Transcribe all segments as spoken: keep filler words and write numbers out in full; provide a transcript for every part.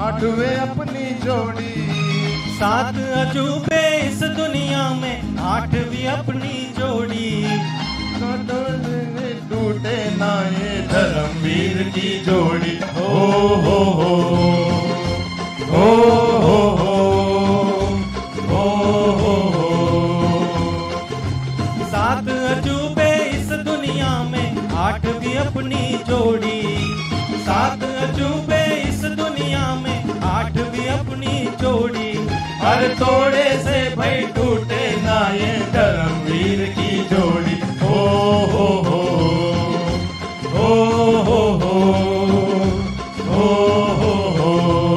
आठवें अपनी जोड़ी। सात अजूबे इस दुनिया में आठवीं अपनी जोड़ी। टूटे ना ये धर्मवीर की जोड़ी। हो हो हो हो हो हो हो हो। सात अजूबे इस दुनिया में आठवीं अपनी जोड़ी। सात अजूबे इस दुनिया में आठवीं अपनी जोड़ी। हर तोड़े से भाई टूटे ना ये धर्मवीर की जोड़ी। हो हो हो हो हो हो हो हो हो।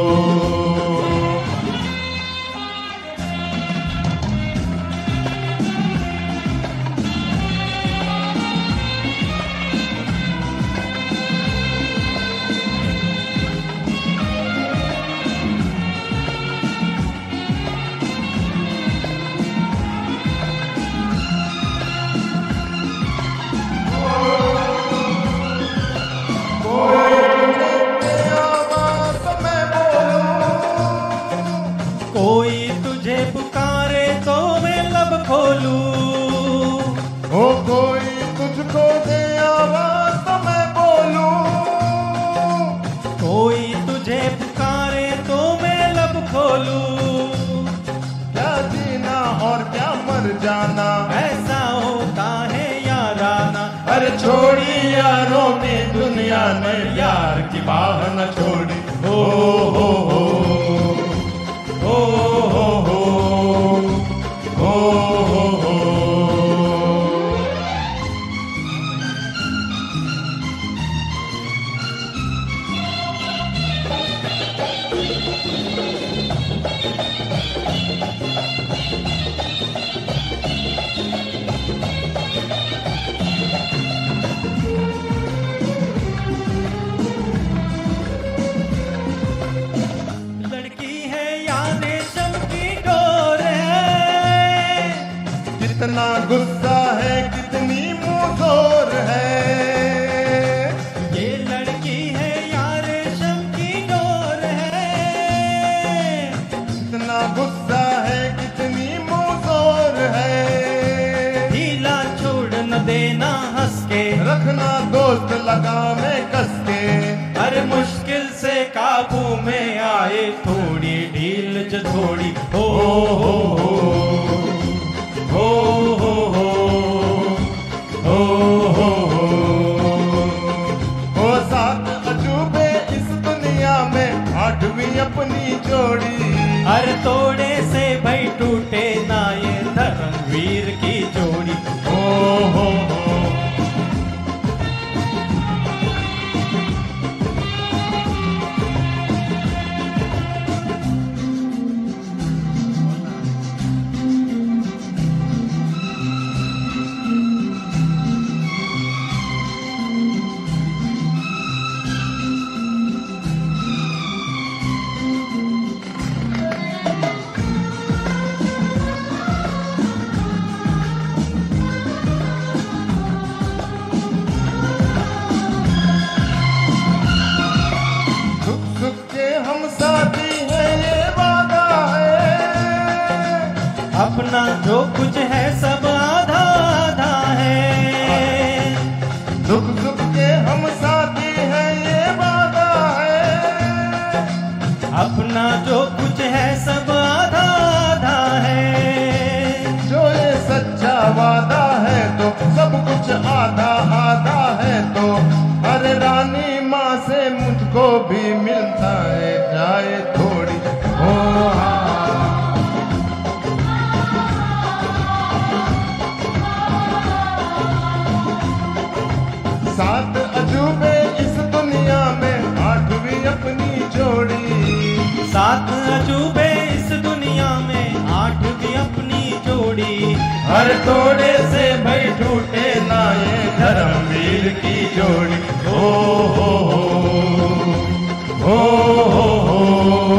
कोई तुझे पुकारे तो मैं लब खोलूं। हो कोई तुझको दे आवाज तो मैं बोलूं। कोई तुझे पुकारे तो मैं लब खोलूं। क्या जीना और क्या मर जाना ऐसा होता है याराना। अरे छोड़ी यारों ने दुनिया ने यार की बाह न छोड़ी। हो हो हो हो हो हो हो हो हो। लड़की है या रेशम की डोर है। कितना गुस्सा है कितनी मुंहजोर है। ये लड़की है या रेशम की डोर है। कितना गुस्सा है कितनी मुंहजोर है। ढीला छोड़ न देना हंस के। रखना दोस्त लगा में कस के। हर मुश्किल से काबू में आए थोड़ी ढील जो थोड़ी। हो हो हो हो हो हो हो हो हो हो। सात अजूबे इस दुनिया में आठवीं अपनी जोड़ी। हर तोड़े से भाई टूटे ना ये धर्मवीर की जोड़ी। हो हो हो अपना जो कुछ है सब आधा आधा है। दुख सुख के हम साथी हैं ये वादा है। अपना जो कुछ है सब आधा आधा है। जो ये सच्चा वादा है तो सब कुछ आधा आधा है। तो अरे रानी माँ से मुझको भी मिलता है चाहे थोड़ी हो। सात अजूबे इस दुनिया में आठवीं अपनी जोड़ी। सात अजूबे इस दुनिया में आठवीं अपनी जोड़ी। हर तोड़े से भाई टूटे ना ये धर्मवीर की जोड़ी। हो हो हो हो हो हो